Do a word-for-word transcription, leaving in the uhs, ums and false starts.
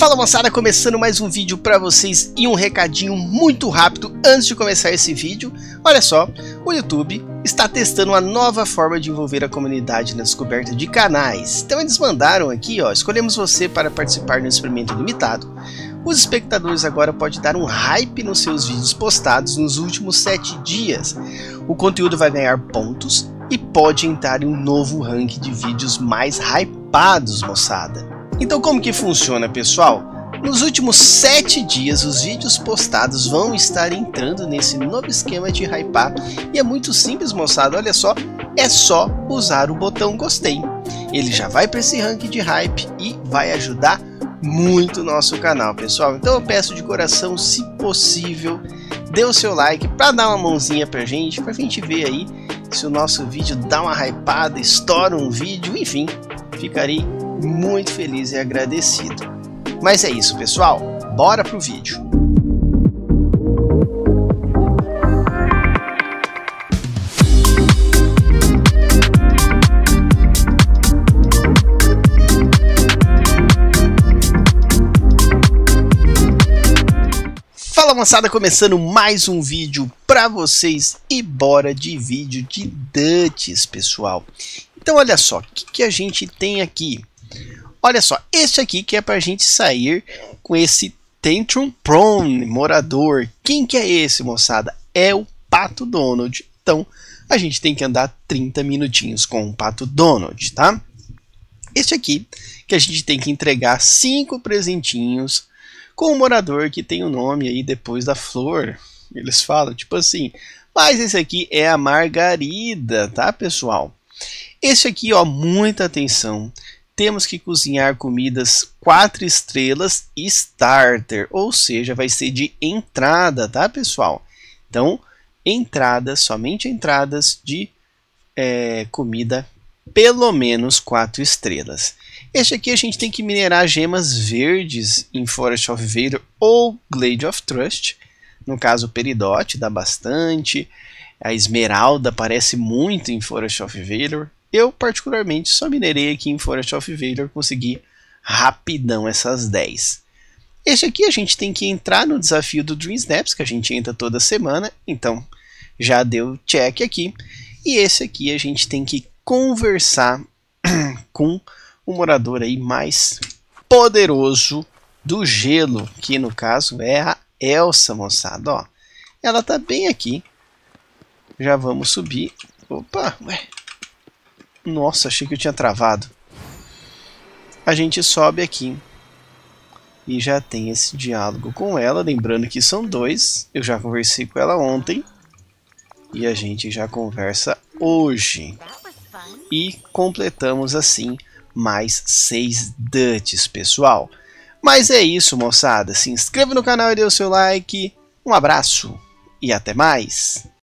Fala moçada, começando mais um vídeo pra vocês e um recadinho muito rápido antes de começar esse vídeo. Olha só, o YouTube está testando uma nova forma de envolver a comunidade na descoberta de canais. Então eles mandaram aqui, ó, escolhemos você para participar no experimento limitado. Os espectadores agora podem dar um hype nos seus vídeos postados nos últimos sete dias. O conteúdo vai ganhar pontos e pode entrar em um novo ranking de vídeos mais hypados, moçada. Então como que funciona, pessoal? Nos últimos sete dias os vídeos postados vão estar entrando nesse novo esquema de hypar. E é muito simples, moçada, olha só, é só usar o botão gostei. Ele já vai para esse ranking de hype e vai ajudar muito o nosso canal, pessoal. Então eu peço de coração, se possível, dê o seu like para dar uma mãozinha pra gente, pra gente ver aí se o nosso vídeo dá uma hypada, estoura um vídeo, enfim, ficarei muito feliz e agradecido. Mas é isso, pessoal, bora pro vídeo. Fala moçada, começando mais um vídeo pra vocês e bora de vídeo de Dutch, pessoal. Então olha só, o que, que a gente tem aqui? Olha só, este aqui que é pra gente sair com esse Tantrum Prone morador. Quem que é esse, moçada? É o Pato Donald. Então a gente tem que andar trinta minutinhos com o Pato Donald, tá? Este aqui que a gente tem que entregar cinco presentinhos com o morador que tem o nome aí depois da flor. Eles falam tipo assim, mas esse aqui é a Margarida, tá, pessoal? Esse aqui, ó, muita atenção. Temos que cozinhar comidas quatro estrelas starter, ou seja, vai ser de entrada, tá, pessoal? Então, entradas, somente entradas de é, comida pelo menos quatro estrelas. Este aqui a gente tem que minerar gemas verdes em Forest of Valor ou Glade of Trust. No caso, o Peridot dá bastante. A Esmeralda aparece muito em Forest of Valor. Eu, particularmente, só minerei aqui em Forest of Valor, consegui rapidão essas dez. Este aqui a gente tem que entrar no desafio do Dream Snaps, que a gente entra toda semana. Então, já deu check aqui. E esse aqui a gente tem que conversar com o morador aí mais poderoso do gelo, que no caso é a Elsa, moçada, ó. Ela tá bem aqui. Já vamos subir. Opa, ué. Nossa, achei que eu tinha travado. A gente sobe aqui e já tem esse diálogo com ela, lembrando que são dois. Eu já conversei com ela ontem e a gente já conversa hoje. E completamos assim mais seis Dutchs, pessoal. Mas é isso, moçada. Se inscreva no canal e dê o seu like. Um abraço e até mais.